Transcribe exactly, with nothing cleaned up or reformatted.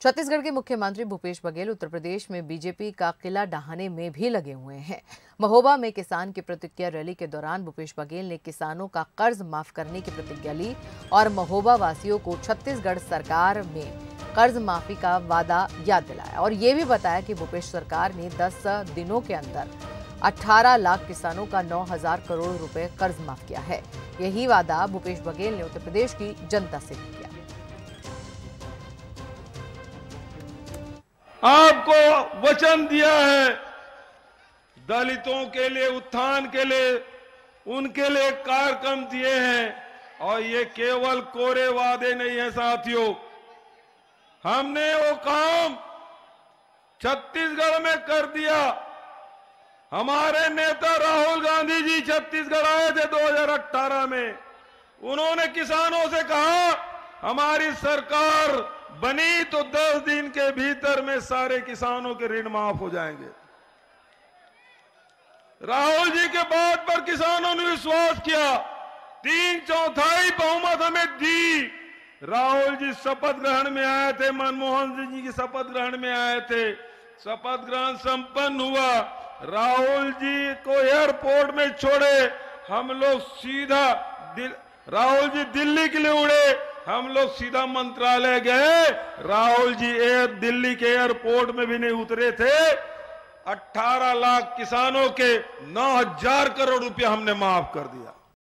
छत्तीसगढ़ के मुख्यमंत्री भूपेश बघेल उत्तर प्रदेश में बीजेपी का किला ढहाने में भी लगे हुए हैं। महोबा में किसान की प्रतिक्रिया रैली के दौरान भूपेश बघेल ने किसानों का कर्ज माफ करने की प्रतिज्ञा ली और महोबा वासियों को छत्तीसगढ़ सरकार में कर्ज माफी का वादा याद दिलाया और ये भी बताया कि भूपेश सरकार ने दस दिनों के अंदर अठारह लाख किसानों का नौ हजार करोड़ रुपए कर्ज माफ किया है। यही वादा भूपेश बघेल ने उत्तर प्रदेश की जनता से किया। आपको वचन दिया है, दलितों के लिए, उत्थान के लिए, उनके लिए कार्यक्रम दिए हैं और ये केवल कोरे वादे नहीं है साथियों। हमने वो काम छत्तीसगढ़ में कर दिया। हमारे नेता राहुल गांधी जी छत्तीसगढ़ आए थे दो हज़ार अठारह में। उन्होंने किसानों से कहा हमारी सरकार बनी तो दस दिन के भीतर में सारे किसानों के ऋण माफ हो जाएंगे। राहुल जी के बात पर किसानों ने विश्वास किया, तीन चौथाई बहुमत हमें दी। राहुल जी शपथ ग्रहण में आए थे, मनमोहन सिंह जी की शपथ ग्रहण में आए थे। शपथ ग्रहण संपन्न हुआ, राहुल जी को एयरपोर्ट में छोड़े, हम लोग सीधा राहुल जी दिल्ली के लिए उड़े, हम लोग सीधा मंत्रालय गए। राहुल जी एयर दिल्ली के एयरपोर्ट में भी नहीं उतरे थे। अठारह लाख किसानों के नौ हजार करोड़ रुपया हमने माफ कर दिया।